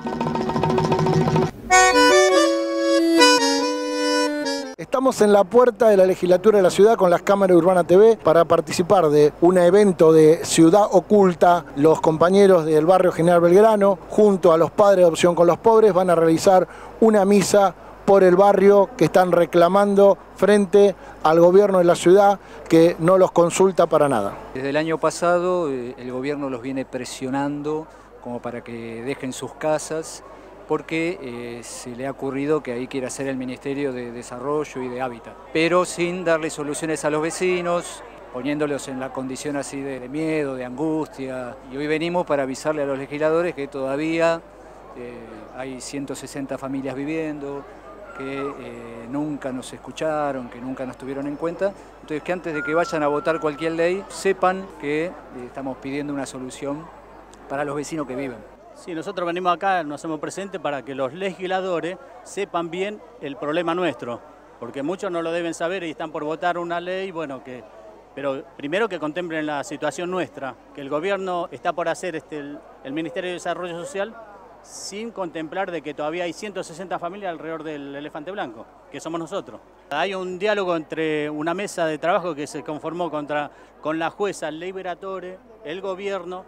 Estamos en la puerta de la legislatura de la ciudad con las cámaras de Urbana TV para participar de un evento de Ciudad Oculta. Los compañeros del barrio General Belgrano, junto a los padres de Adopción con los Pobres, van a realizar una misa por el barrio que están reclamando frente al gobierno de la ciudad, que no los consulta para nada. Desde el año pasado el gobierno los viene presionando como para que dejen sus casas, porque se le ha ocurrido que ahí quiere hacer el Ministerio de Desarrollo y de Hábitat, pero sin darle soluciones a los vecinos, poniéndolos en la condición así de miedo, de angustia. Y hoy venimos para avisarle a los legisladores que todavía hay 160 familias viviendo, que nunca nos escucharon, que nunca nos tuvieron en cuenta. Entonces, que antes de que vayan a votar cualquier ley, sepan que estamos pidiendo una solución para los vecinos que viven. Sí, nosotros venimos acá, nos hacemos presentes para que los legisladores sepan bien el problema nuestro, porque muchos no lo deben saber y están por votar una ley, bueno, pero primero que contemplen la situación nuestra, que el gobierno está por hacer el Ministerio de Desarrollo Social sin contemplar de que todavía hay 160 familias alrededor del elefante blanco, que somos nosotros. Hay un diálogo entre una mesa de trabajo que se conformó con la jueza Liberatore, el gobierno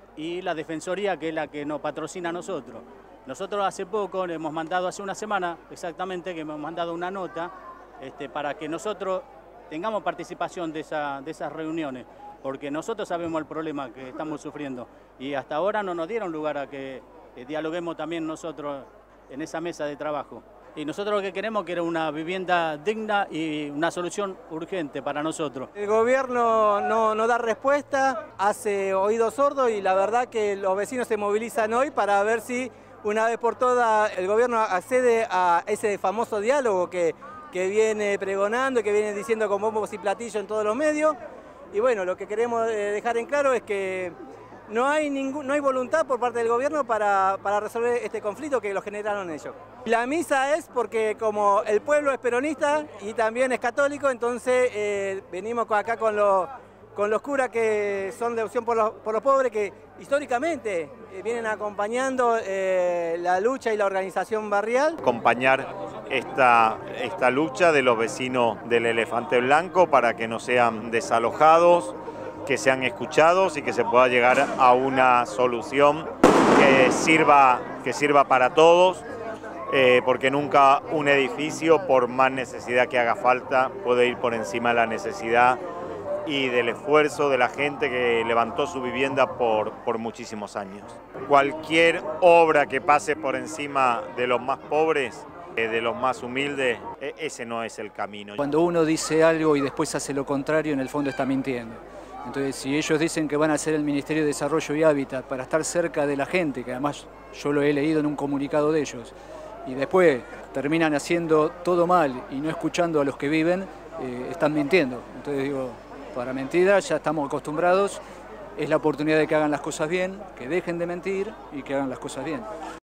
y la Defensoría, que es la que nos patrocina a nosotros. Nosotros hace poco, le hemos mandado, hace una semana exactamente, que hemos mandado una nota para que nosotros tengamos participación de esas reuniones, porque nosotros sabemos el problema que estamos sufriendo y hasta ahora no nos dieron lugar a que dialoguemos también nosotros en esa mesa de trabajo. Y nosotros lo que queremos es una vivienda digna y una solución urgente para nosotros. El gobierno no da respuesta, hace oídos sordos y la verdad que los vecinos se movilizan hoy para ver si una vez por todas el gobierno accede a ese famoso diálogo que viene pregonando y que viene diciendo con bombos y platillos en todos los medios. Y bueno, lo que queremos dejar en claro es que no hay voluntad por parte del gobierno para resolver este conflicto que lo generaron ellos. La misa es porque como el pueblo es peronista y también es católico, entonces venimos acá con los curas que son de Opción por los Pobres, que históricamente vienen acompañando la lucha y la organización barrial. Acompañar esta lucha de los vecinos del Elefante Blanco para que no sean desalojados, que sean escuchados y que se pueda llegar a una solución que sirva para todos, porque nunca un edificio, por más necesidad que haga falta, puede ir por encima de la necesidad y del esfuerzo de la gente que levantó su vivienda por muchísimos años. Cualquier obra que pase por encima de los más pobres, de los más humildes, ese no es el camino. Cuando uno dice algo y después hace lo contrario, en el fondo está mintiendo. Entonces, si ellos dicen que van a hacer el Ministerio de Desarrollo y Hábitat para estar cerca de la gente, que además yo lo he leído en un comunicado de ellos, y después terminan haciendo todo mal y no escuchando a los que viven, están mintiendo. Entonces digo, para mentira ya estamos acostumbrados, es la oportunidad de que hagan las cosas bien, que dejen de mentir y que hagan las cosas bien.